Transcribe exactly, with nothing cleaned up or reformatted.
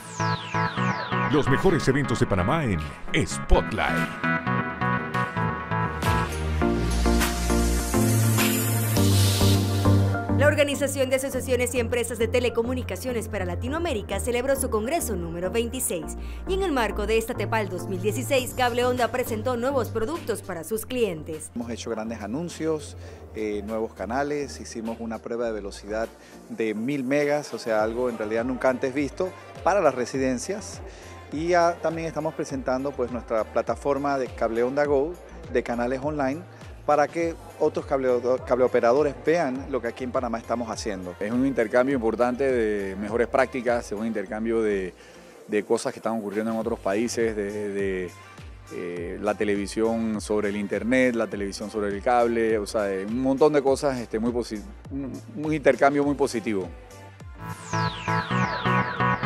Los mejores eventos de Panamá en Spotlight. La Organización de Asociaciones y Empresas de Telecomunicaciones para Latinoamérica celebró su congreso número veintiséis y en el marco de esta TEPAL dos mil dieciséis, Cable Onda presentó nuevos productos para sus clientes. Hemos hecho grandes anuncios, eh, nuevos canales, hicimos una prueba de velocidad de mil megas, o sea, algo en realidad nunca antes visto para las residencias. Y ya también estamos presentando pues nuestra plataforma de Cable Onda Go de canales online, para que otros cable, cableoperadores vean lo que aquí en Panamá estamos haciendo. Es un intercambio importante de mejores prácticas, es un intercambio de, de cosas que están ocurriendo en otros países, de, de eh, la televisión sobre el internet, la televisión sobre el cable, o sea, un montón de cosas, este, muy un, un intercambio muy positivo.